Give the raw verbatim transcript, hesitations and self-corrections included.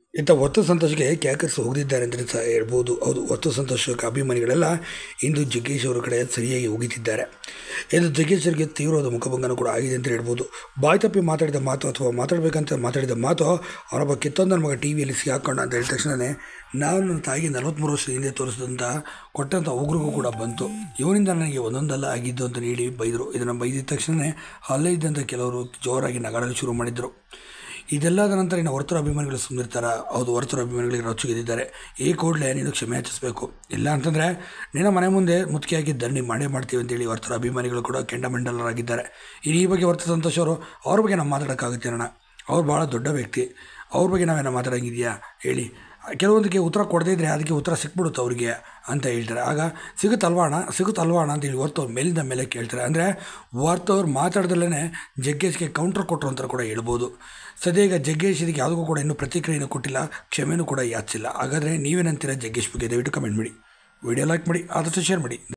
ಇಂಥ ಹೊತ್ತು ಸಂತೋಷಕ್ಕೆ ಕ್ಯಾಕರ್ಸ್ ಹೋಗದಿದ್ದಾರೆ ಅಂತಲೇ ಸಹ ಹೇಳ್ಬೋದು. ಹೌದು, ಹೊತ್ತು ಸಂತೋಷಕ್ಕೆ ಅಭಿಮಾನಿಗಳೆಲ್ಲ ಇಂದು ಜಗ್ಗೇಶ್ ಅವರ ಕಡೆ ಸರಿಯಾಗಿ ಹೋಗಿತಿದ್ದಾರೆ. ಇಂದು ಜಗ್ಗೇಶ್ ಅವರಿಗೆ ತೀವ್ರವಾದ ಮುಖಭಂಗನೂ ಕೂಡ ಆಗಿದೆ ಅಂತ ಹೇಳ್ಬೋದು. ಬಾಯಿ ತಪ್ಪಿ ಮಾತಾಡಿದ ಮಾತು ಅಥವಾ ಮಾತಾಡಬೇಕಂತ ಮಾತಾಡಿದ ಮಾತು ಅವರೊಬ್ಬ ಕಿತ್ತೊಂದರ ಮಗ ಟಿ ವಿಯಲ್ಲಿ ಸಿಗಾಕೊಂಡ ಅಂತ ಹೇಳಿದ ತಕ್ಷಣವೇ ನಾನು ನನ್ನ ತಾಯಿಗೆ ನಲವತ್ತ್ಮೂರು ವರ್ಷದ ಹಿಂದೆ ತೋರಿಸಿದಂಥ ಕೊಟ್ಟಂಥ ಉಗ್ರಿಗೂ ಕೂಡ ಬಂತು. ಇವನಿಂದ ನನಗೆ ಒಂದೊಂದಲ್ಲ ಆಗಿದ್ದು ಅಂತ ಹೇಳಿ ಬೈದರು. ಇದನ್ನು ಬೈದಿದ್ದ ತಕ್ಷಣವೇ ಅಲ್ಲೇ ಇದ್ದಂಥ ಕೆಲವರು ಜೋರಾಗಿ ನಗಾಡಲು ಶುರು ಮಾಡಿದರು. ಇದೆಲ್ಲದ ನಂತರ ಇನ್ನು ವರ್ತೂರು ಅಭಿಮಾನಿಗಳು ಸುಮ್ಮನಿರ್ತಾರ? ಹೌದು, ವರ್ತೂರು ಅಭಿಮಾನಿಗಳಿಗೆ ರೊಚ್ಚಿಗೆದ್ದಿದ್ದಾರೆ. ಈ ಕೂಡಲೇ ನೀನು ಕ್ಷಮೆ ಯಾಚಿಸಬೇಕು, ಇಲ್ಲ ಅಂತಂದರೆ ನಿನ್ನ ಮನೆ ಮುಂದೆ ಮುತ್ತಿಗೆಯಾಗಿ ಧರಣಿ ಮಾಡೇ ಮಾಡ್ತೀವಿ ಅಂತೇಳಿ ವರ್ತೂರು ಅಭಿಮಾನಿಗಳು ಕೂಡ ಕೆಂಡಾಮಂಡಲರಾಗಿದ್ದಾರೆ. ಇನ್ನು ಈ ಬಗ್ಗೆ ವರ್ತೂರು ಸಂತೋಷ್ ಅವರು ಅವ್ರ ಬಗ್ಗೆ ನಾವು ಮಾತಾಡೋಕ್ಕಾಗುತ್ತೆ ಅಣ್ಣ, ಅವ್ರು ಭಾಳ ದೊಡ್ಡ ವ್ಯಕ್ತಿ, ಅವ್ರ ಬಗ್ಗೆ ನಾವೇನೋ ಮಾತಾಡೋಂಗಿದೆಯಾ ಹೇಳಿ. ಕೆಲವೊಂದಕ್ಕೆ ಉತ್ತರ ಕೊಡದೇ ಇದ್ದರೆ ಅದಕ್ಕೆ ಉತ್ತರ ಸಿಕ್ಬಿಡುತ್ತೆ ಅವ್ರಿಗೆ ಅಂತ ಹೇಳ್ತಾರೆ. ಆಗ ಸಿಗುತ್ತಲ್ವಾ ಅಣ್ಣ ಸಿಗುತ್ತಲ್ವಾ ಅಣ್ಣ ಅಂತೇಳಿ ವರ್ತೂರು ಮೇಲಿಂದ ಮೇಲೆ ಕೇಳ್ತಾರೆ. ಅಂದರೆ ವರ್ತೂರು ಮಾತಾಡ್ದಲ್ಲೇ ಜಗ್ಗೇಶ್ಗೆ ಕೌಂಟ್ರ್ ಕೊಟ್ಟರು ಅಂತ ಕೂಡ ಹೇಳ್ಬೋದು. ಸದ್ಯ ಈಗ ಜಗ್ಗೇಶ್ ಇದಕ್ಕೆ ಯಾವುದಕ್ಕೂ ಕೂಡ ಇನ್ನೂ ಪ್ರತಿಕ್ರಿಯೆನೂ ಕೊಟ್ಟಿಲ್ಲ, ಕ್ಷಮೆನೂ ಕೂಡ ಯಾಚಿಸಿಲ್ಲ. ಹಾಗಾದರೆ ನೀವೇನಂತೀರ ಜಗ್ಗೇಶ್ ಬಗ್ಗೆ? ದಯವಿಟ್ಟು ಕಮೆಂಟ್ ಮಾಡಿ, ವಿಡಿಯೋ ಲೈಕ್ ಮಾಡಿ, ಆದಷ್ಟು ಶೇರ್ ಮಾಡಿ.